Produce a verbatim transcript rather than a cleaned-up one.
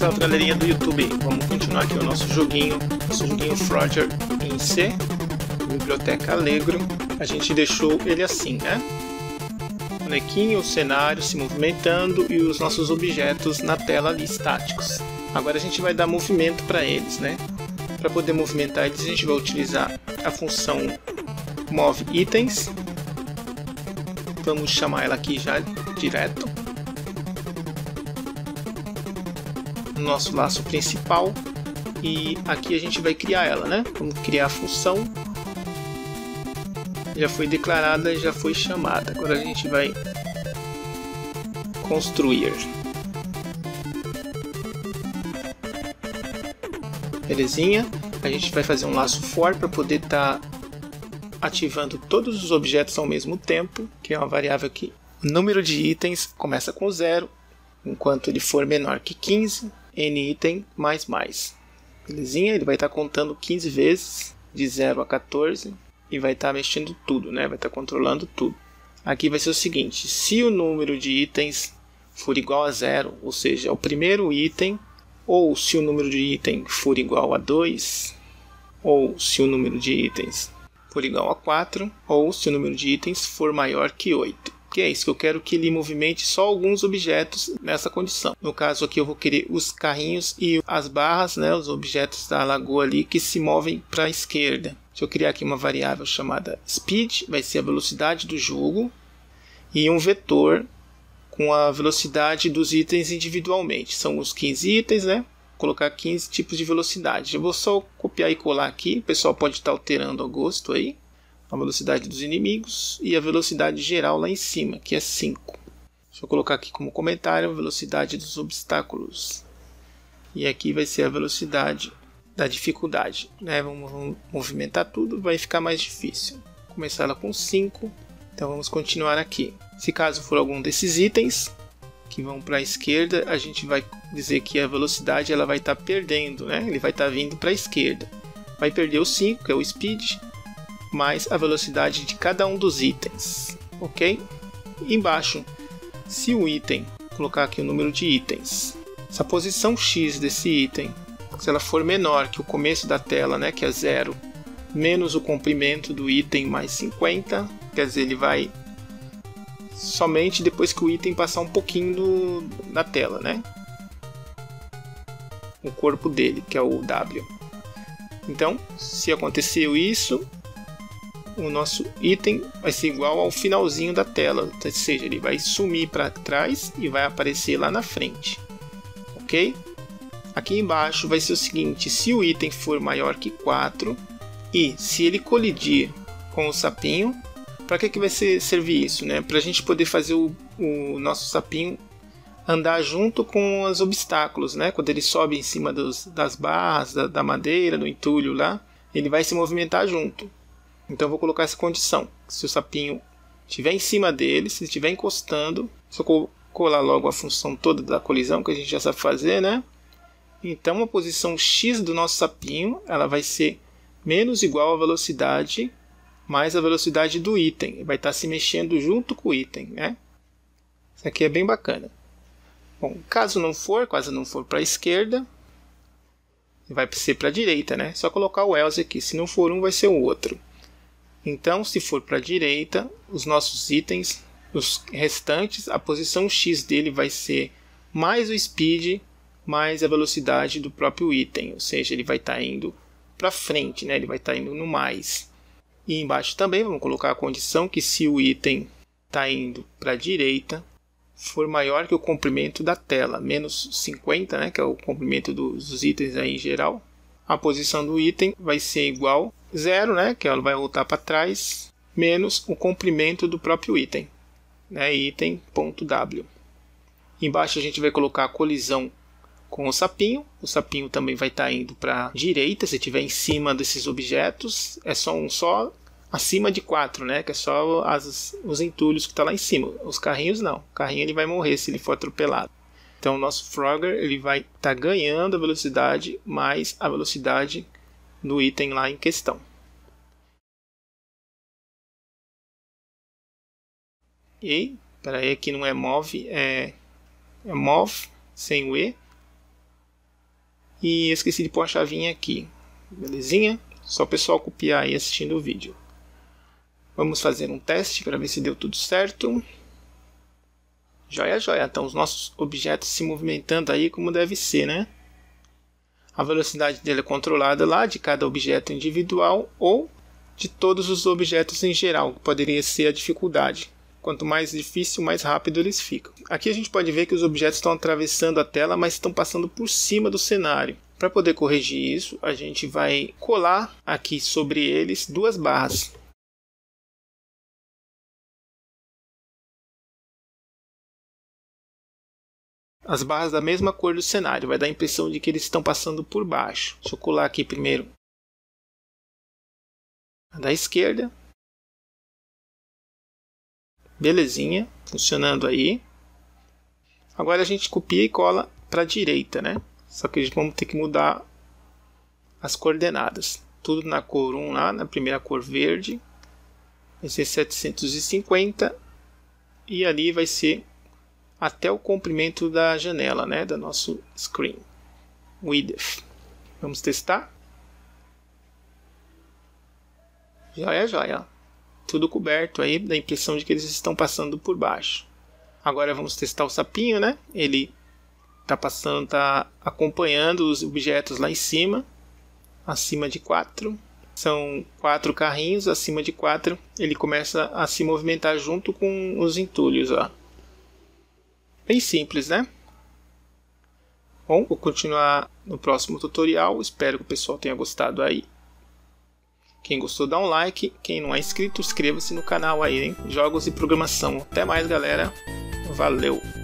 Salve galerinha do YouTube, vamos continuar aqui o nosso joguinho, nosso joguinho Frogger em C, Biblioteca Allegro. A gente deixou ele assim, né? O bonequinho, o cenário se movimentando e os nossos objetos na tela ali estáticos. Agora a gente vai dar movimento para eles, né? Para poder movimentar eles a gente vai utilizar a função Move Itens. Vamos chamar ela aqui já direto. Nosso laço principal, e aqui a gente vai criar ela, né? Vamos criar a função, já foi declarada, já foi chamada. Agora a gente vai construir. Belezinha? A gente vai fazer um laço for para poder estar tá ativando todos os objetos ao mesmo tempo, que é uma variável que o número de itens começa com zero, enquanto ele for menor que quinze. N item mais mais. Belezinha? Ele vai estar tá contando quinze vezes, de zero a quatorze, e vai estar tá mexendo tudo, né? Vai estar tá controlando tudo. Aqui vai ser o seguinte: se o número de itens for igual a zero, ou seja, o primeiro item, ou se o número de item for igual a dois, ou se o número de itens for igual a quatro, ou se o número de itens for maior que oito. Que é isso que eu quero, que ele movimente só alguns objetos nessa condição. No caso aqui eu vou querer os carrinhos e as barras, né, os objetos da lagoa ali que se movem para a esquerda. Deixa eu criar aqui uma variável chamada speed, vai ser a velocidade do jogo, e um vetor com a velocidade dos itens individualmente. São os quinze itens, né? Vou colocar quinze tipos de velocidade. Eu vou só copiar e colar aqui, o pessoal pode estar alterando a gosto aí. A velocidade dos inimigos e a velocidade geral lá em cima, que é cinco. Deixa eu colocar aqui como comentário a velocidade dos obstáculos. E aqui vai ser a velocidade da dificuldade, né? Vamos movimentar tudo, vai ficar mais difícil. Vou começar ela com cinco, então vamos continuar aqui. Se caso for algum desses itens que vão para a esquerda, a gente vai dizer que a velocidade ela vai estar tá perdendo, né? Ele vai estar tá vindo para a esquerda. Vai perder o cinco, que é o speed, mais a velocidade de cada um dos itens, ok? Embaixo, se o item, vou colocar aqui o número de itens, se a posição X desse item, se ela for menor que o começo da tela, né, que é zero, menos o comprimento do item mais cinquenta, quer dizer, ele vai somente depois que o item passar um pouquinho do, da tela, né? O corpo dele, que é o W. Então, se aconteceu isso, o nosso item vai ser igual ao finalzinho da tela, ou seja, ele vai sumir para trás e vai aparecer lá na frente, ok? Aqui embaixo vai ser o seguinte: se o item for maior que quatro e se ele colidir com o sapinho, para que, que vai ser, servir isso, né? Para a gente poder fazer o, o nosso sapinho andar junto com os obstáculos, né? Quando ele sobe em cima dos, das barras, da, da madeira, do entulho lá, ele vai se movimentar junto. Então eu vou colocar essa condição: se o sapinho estiver em cima dele, se estiver encostando, se eu colar logo a função toda da colisão que a gente já sabe fazer, né? Então a posição X do nosso sapinho ela vai ser menos igual à velocidade mais a velocidade do item. Ele vai estar se mexendo junto com o item, né? Isso aqui é bem bacana. Bom, caso não for, caso não for para a esquerda, vai ser para a direita, né? Só colocar o else aqui. Se não for um, vai ser o outro. Então, se for para a direita, os nossos itens, os restantes, a posição X dele vai ser mais o speed, mais a velocidade do próprio item. Ou seja, ele vai estar tá indo para frente, né? Ele vai estar tá indo no mais. E embaixo também vamos colocar a condição que se o item está indo para a direita, for maior que o comprimento da tela, menos cinquenta, né? Que é o comprimento dos, dos itens aí em geral, a posição do item vai ser igual a zero, né, que ela vai voltar para trás, menos o comprimento do próprio item, né, item.w. Embaixo a gente vai colocar a colisão com o sapinho. O sapinho também vai estar tá indo para a direita, se estiver em cima desses objetos. É só um só acima de quatro, né, que é só as, os entulhos que está lá em cima. Os carrinhos não. O carrinho ele vai morrer se ele for atropelado. Então o nosso Frogger ele vai estar tá ganhando a velocidade mais a velocidade do item lá em questão. E, espera aí, aqui não é move, é, é move sem o E. E esqueci de pôr a chavinha aqui. Belezinha? Só o pessoal copiar aí assistindo o vídeo. Vamos fazer um teste para ver se deu tudo certo. Joia, joia. Então os nossos objetos se movimentando aí como deve ser, né? A velocidade dele é controlada lá de cada objeto individual ou de todos os objetos em geral, que poderia ser a dificuldade. Quanto mais difícil, mais rápido eles ficam. Aqui a gente pode ver que os objetos estão atravessando a tela, mas estão passando por cima do cenário. Para poder corrigir isso, a gente vai colar aqui sobre eles duas barras. As barras da mesma cor do cenário, vai dar a impressão de que eles estão passando por baixo. Deixa eu colar aqui primeiro a da esquerda. Belezinha, funcionando aí. Agora a gente copia e cola para a direita, né? Só que vamos ter que mudar as coordenadas. Tudo na cor um lá, na primeira cor verde. Vai ser setecentos e cinquenta. E ali vai ser até o comprimento da janela, né? Da nosso screen. Width. Vamos testar? Joia, joia. Tudo coberto aí, dá a impressão de que eles estão passando por baixo. Agora vamos testar o sapinho, né? Ele está passando, está acompanhando os objetos lá em cima, acima de quatro. São quatro carrinhos, acima de quatro. Ele começa a se movimentar junto com os entulhos, ó. Bem simples, né? Bom, vou continuar no próximo tutorial. Espero que o pessoal tenha gostado aí. Quem gostou, dá um like. Quem não é inscrito, inscreva-se no canal aí, hein? Jogos e programação. Até mais, galera. Valeu!